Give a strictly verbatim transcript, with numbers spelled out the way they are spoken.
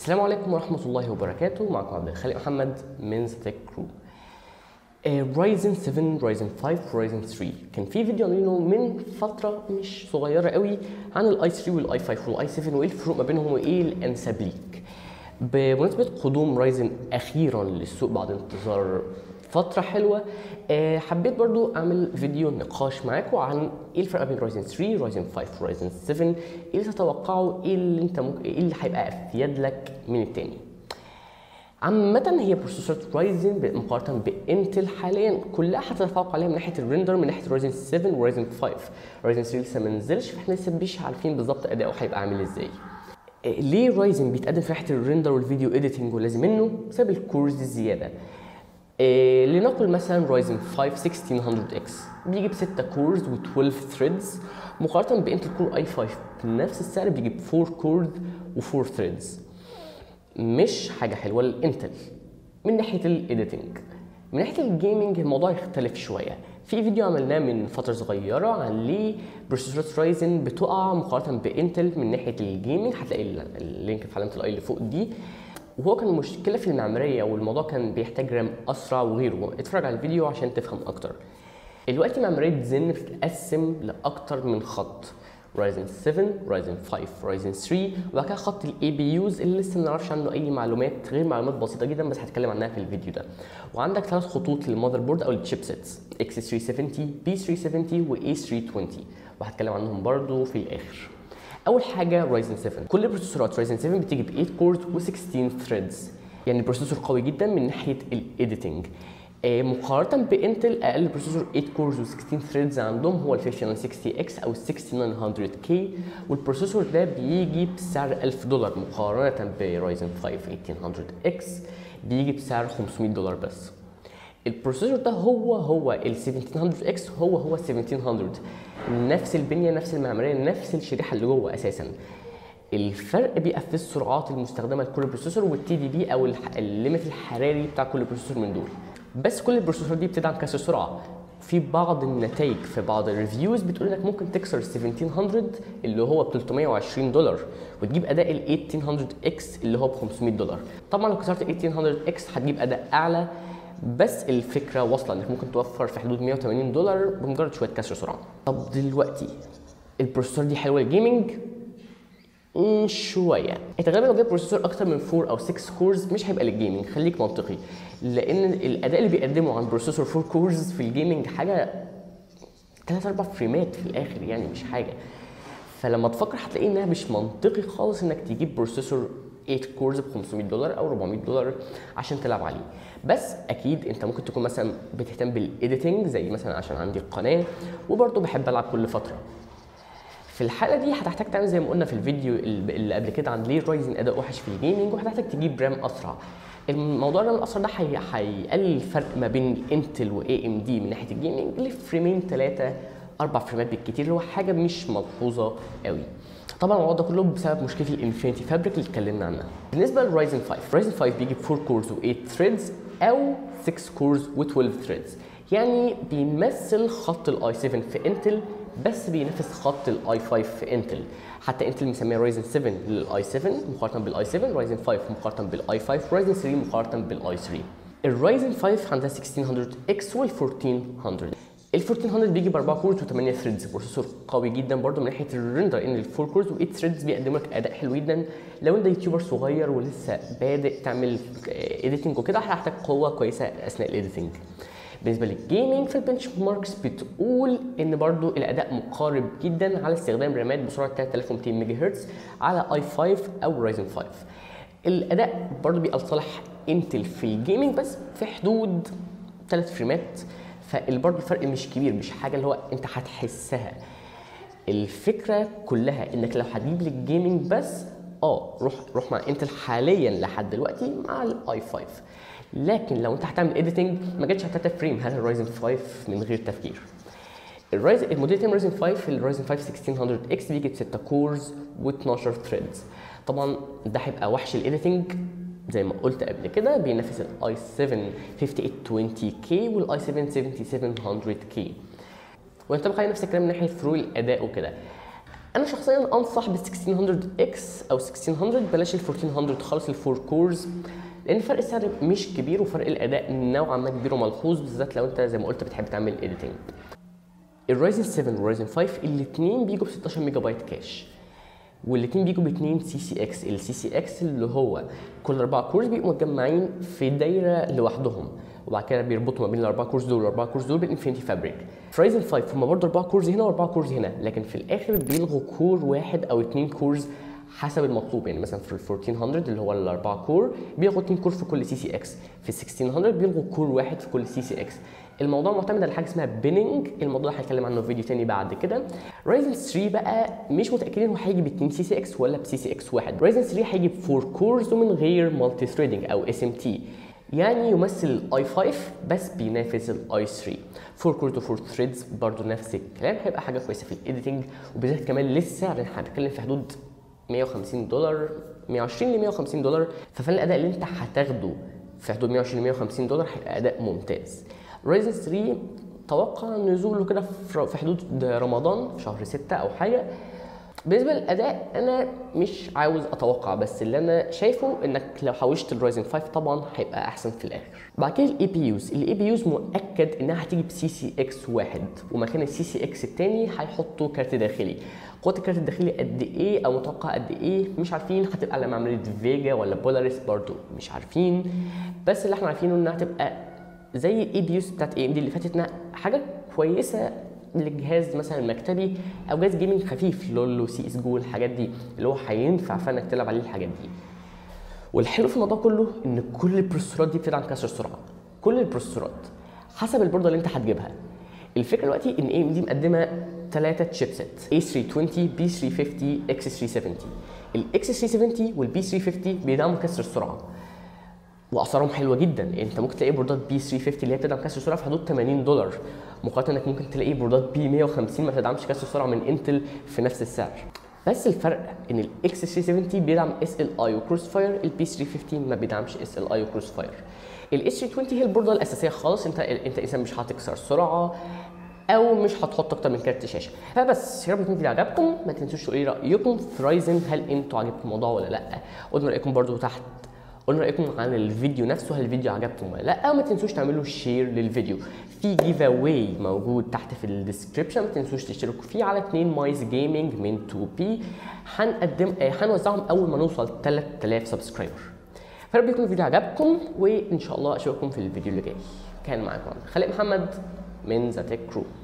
السلام عليكم ورحمة الله وبركاته. معكم عبد الخالق محمد من ذا تك كرو. رايزن سبعة، رايزن خمسة، رايزن ثلاثة كان في فيديو عاملينه من فترة مش صغيرة قوي عن الاي ثلاثة والاي خمسة والاي سبعة وايه الفروق ما بينهم وايه الانسب ليك. بمناسبة قدوم رايزن اخيرا للسوق بعد انتظار فترة حلوة، أه حبيت برضو اعمل فيديو نقاش معاكم عن ايه الفرق بين رايزن ثلاثة، رايزن خمسة، رايزن سبعة، ايه اللي تتوقعه، ايه اللي انت ممكن ايه اللي هيبقى افيد لك من التاني. عامة هي بروسيسورات رايزن مقارنة بانتل حاليا كلها هتتفوق عليها من ناحية الريندر من ناحية رايزن سبعة ورايزن خمسة. رايزن ثلاثة لسه ما نزلش فاحنا لسه مش عارفين بالظبط اداؤه هيبقى عامل ازاي. ليه رايزن بيتقدم في ناحية الريندر والفيديو اديتنج ولازم منه؟ بسبب الكورز الزيادة. إيه لنقل مثلا رايزن خمسة ستة مية اكس بيجي ب ستة كورز و12 ثريدز مقارنة بانتل كور اي خمسة بنفس السعر بيجي ب أربعة كورز و4 ثريدز. مش حاجة حلوة للانتل من ناحية الايديتنج. من ناحية الجيمنج الموضوع يختلف شوية. في فيديو عملناه من فترة صغيرة عن ليه بروسيسورات رايزن بتقع مقارنة بانتل من ناحية الجيمنج، هتلاقي اللينك في علامة الاي اللي فوق دي. وهو كان مشكلة في المعمارية والموضوع كان بيحتاج رام أسرع وغيره. اتفرج على الفيديو عشان تفهم أكتر. دلوقتي معمارية زن بتتقسم لأكتر من خط: رايزن سبعة، رايزن خمسة، رايزن ثلاثة، وبعد كده خط الاي بي يوز اللي لسه ما نعرفش عنه اي معلومات غير معلومات بسيطه جدا بس هتكلم عنها في الفيديو ده. وعندك ثلاث خطوط للمذر بورد او الشيبسيتس: اكس ثلاثمية وسبعين، بي ثلاثمية وسبعين، واي ثلاثمية وعشرين، وهتكلم عنهم برضو في الاخر. اول حاجه رايزن سبعة. كل بروسيسورات رايزن سبعة بتيجي ب ثمانية كورز و16 ثريدز، يعني البروسيسور قوي جدا من ناحيه الايديتنج. مقارنة بانتل اقل بروسيسور ثمانية كورز و16 ثريدز عندهم هو ال خمسة تسعمية وستين اكس او ال ستة تسعة مية كي، والبروسيسور ده بيجي بسعر ألف دولار مقارنة برايزن خمسة ثمانية مية اكس بيجي بسعر خمسمية دولار بس. البروسيسور ده هو هو ال سبعة مية اكس هو هو ال سبعة مية، نفس البنية نفس المعمارية نفس الشريحة اللي جوه اساسا. الفرق بيبقى في السرعات المستخدمة لكل بروسيسور والتي دي بي او الليميت الحراري بتاع كل بروسيسور من دول. بس كل البروسيسورات دي بتدعم كسر سرعه. في بعض النتائج في بعض الريفيوز بتقول انك ممكن تكسر ال سبعة مية اللي هو ب ثلاثمية وعشرين دولار وتجيب اداء ال ثمانية مية اكس اللي هو ب خمسمية دولار. طبعا لو كسرت ال ثمانية مية اكس هتجيب اداء اعلى، بس الفكره واصله انك ممكن توفر في حدود مية وتمانين دولار بمجرد شويه كسر سرعه. طب دلوقتي البروسيسور دي حلوه للجيمنج؟ شويه. انت غالبا لو جبت بروسيسور اكتر من أربعة او ستة كورز مش هيبقى للجيمنج، خليك منطقي، لان الاداء اللي بيقدمه عن بروسيسور أربعة كورز في الجيمنج حاجه ثلاثة أربعة فريمات في الاخر، يعني مش حاجه. فلما تفكر هتلاقي انها مش منطقي خالص انك تجيب بروسيسور ثمانية كورز ب خمسمية دولار او أربعمية دولار عشان تلعب عليه. بس اكيد انت ممكن تكون مثلا بتهتم بالايديتنج زي مثلا عشان عندي القناه وبرضه بحب العب كل فتره. في الحاله دي هتحتاج تعمل زي ما قلنا في الفيديو اللي قبل كده عن ليه رايزن اداء وحش في الجيمنج، وهتحتاج تجيب رام اسرع. الموضوع الرام الاسرع ده هيقلل الفرق ما بين انتل واي ام دي من ناحيه الجيمنج لفريمين ثلاثه اربع فريمات بالكتير، اللي هو حاجه مش ملحوظه قوي. طبعا الموضوع ده كله بسبب مشكله الانفينيتي فابريك اللي اتكلمنا عنها. بالنسبه لرايزن خمسة، رايزن خمسة بيجي ب أربعة كورز و8 ثريدز او ستة كورز و12 ثريدز، يعني بيمثل خط الاي سبعة في انتل بس بينافس خط الاي خمسة في انتل. حتى انتل مسميه رايزن سبعة للاي سبعة مقارنه بالاي سبعة، رايزن خمسة مقارنه بالاي خمسة، رايزن ثلاثة مقارنه بالاي ثلاثة. الرايزن خمسة عندها ستة ألف ومية اكس وال أربعتاشر مية. ال أربعتاشر مية بيجي ب أربعة كورز و8 ثريدز، بروسيسور قوي جدا برضه من ناحيه الريندر، ان ال أربعة كورز و8 ثريدز بيقدم لك اداء حلو جدا. لو انت يوتيوبر صغير ولسه بادئ تعمل ايديتنج وكده هتحتاج قوه كويسه اثناء الايديتنج. بالنسبه للجيمنج فالبنش ماركس بتقول ان برضو الاداء مقارب جدا على استخدام رامات بسرعه ثلاثة آلاف ومئتين ميجا هرتز على اي خمسة او رايزن خمسة. الاداء برضو بيبقى لصالح انتل في الجيمنج بس في حدود ثلاث فريمات، فبرضو الفرق مش كبير، مش حاجه اللي هو انت هتحسها. الفكره كلها انك لو هتجيب للجيمنج بس اه روح روح مع انتل حاليا لحد دلوقتي مع الاي خمسة، لكن لو انت هتعمل ايديتنج ما جاتش على ثلاثة فريم هات الرايزن خمسة من غير تفكير. الرايزن الموديل الثاني رايزن خمسة، الرايزن خمسة ستة مية اكس بيجي ب ستة كورز و12 ثريدز. طبعا ده هيبقى وحش الايديتنج زي ما قلت قبل كده، بينافس الاي سبعة خمسة تمنية وعشرين كي والاي سبعة سبعة سبعة مية كي. وانت بقى نفس الكلام من ناحيه فروق الاداء وكده. انا شخصيا انصح بال ستة عشر مية اكس او ستة عشر بلاش ال أربعتاشر مية خالص، الفور كورز، لان فرق السعر مش كبير وفرق الاداء نوعا ما كبير وملحوظ، بالذات لو انت زي ما قلت بتحب تعمل اديتنج. الرايزن سبعة والرايزن خمسة الاثنين بيجوا ب ستاشر ميجا بايت كاش، والاثنين بيجوا ب اتنين سي سي اكس. السي سي اكس اللي هو كل اربعه كورز بيبقوا متجمعين في دايره لوحدهم، وبعد كده بيربطوا ما بين الاربعه كورز دول والاربعه كورز دول بالانفينيتي فابريك. في رايزن خمسة هم برضه اربعه كورز هنا واربعه كورز هنا، لكن في الاخر بيلغوا كور واحد او اثنين كورز حسب المطلوب. يعني مثلا في ال أربعتاشر مية اللي هو الاربعه كور بيلغوا اتنين كور في كل سي سي اكس، في ال ستاشر مية بيلغوا كور واحد في كل سي سي اكس. الموضوع معتمد على حاجه اسمها بيننج، الموضوع ده هنتكلم عنه في فيديو تاني بعد كده. رايزن ثلاثة بقى مش متاكدين هو هيجي ب اتنين سي سي اكس ولا ب سي سي اكس واحد. رايزن ثلاثة هيجي ب اربعه كورز ومن غير مالتي ثريدنج او اس ام تي، يعني يمثل الاي خمسة بس بينافس الاي ثلاثة. اربعه كورز و اربعه ثريدز برضه نفس الكلام، هيبقى حاجه كويسه في الايديتنج، وبالذات كمان للسعر احنا هنتكلم في حدود مية وخمسين دولار، مية وعشرين ل مية وخمسين دولار، ففعلا الاداء اللي انت هتاخده في حدود مية وعشرين ل مية وخمسين دولار هيبقى اداء ممتاز. رايزن ثلاثة توقع نزوله كده في حدود رمضان في شهر ستة او حاجه. بالنسبه للاداء انا مش عاوز اتوقع، بس اللي انا شايفه انك لو حوشت الرايزن خمسة طبعا هيبقى احسن في الاخر. بعد كده الاي بي يوز، الاي بي يوز مؤكد انها هتيجي بسي سي اكس واحد، ومكان السي سي اكس الثاني هيحطوا كارت داخلي. قوه الكارت الداخلي قد ايه او متوقع قد ايه مش عارفين، هتبقى على معماريه فيجا ولا بولاريس برضو مش عارفين، بس اللي احنا عارفينه انها هتبقى زي الاي بي يوز بتاعت اي ام دي اللي فاتت، حاجه كويسه للجهاز مثلا مكتبي او جهاز جيمنج خفيف، لولو سي اس جو الحاجات دي اللي هو هينفع فانك تلعب عليه الحاجات دي. والحلو في الموضوع كله ان كل البروسيسورات دي بتدعم كسر السرعه، كل البروسيسورات حسب البورده اللي انت هتجيبها. الفكره دلوقتي ان اي ام دي مقدمه ثلاثه تشيبسيت، اي ثلاثمية وعشرين بي ثلاثمية وخمسين اكس ثلاثمية وسبعين. الاكس ثلاثمية وسبعين والبي ثلاثمية وخمسين بيدعموا كسر السرعه واسعارهم حلوه جدا. انت ممكن تلاقي بوردات بي ثلاثمية وخمسين اللي هي بتدعم كسر السرعه في حدود تمانين دولار، مقارنه انك ممكن تلاقي بوردات بي مية وخمسين ما بتدعمش كسر السرعه من انتل في نفس السعر. بس الفرق ان الاكس ثلاثمية وسبعين بيدعم اس ال اي وكروس فاير، البي ثلاثمية وخمسين ما بيدعمش اس ال اي وكروس فاير. الاس ثلاثمية وعشرين هي البورده الاساسيه خالص، انت انت انسان مش هتكسر سرعه او مش هتحط اكتر من كارت شاشه. فبس يا رب يكون الفيديو عجبكم، ما تنسوش تقولوا ايه رايكم في رايزن، هل انتوا عجبكم الموضوع ولا لا؟ قولوا رايكم برده تحت، قولوا رايكم عن الفيديو نفسه، هل الفيديو عجبكم ولا لا؟ وما تنسوش تعملوا شير للفيديو. في جيف اواي موجود تحت في الديسكربشن، ما تنسوش تشتركوا فيه على اتنين مايز جيمنج من اتنين بي، هنقدم هنوزعهم اول ما نوصل تلات آلاف سبسكرايبر. فيا رب يكون الفيديو عجبكم، وان شاء الله اشوفكم في الفيديو اللي جاي. كان معاكم خالد محمد من ذا تك كرو.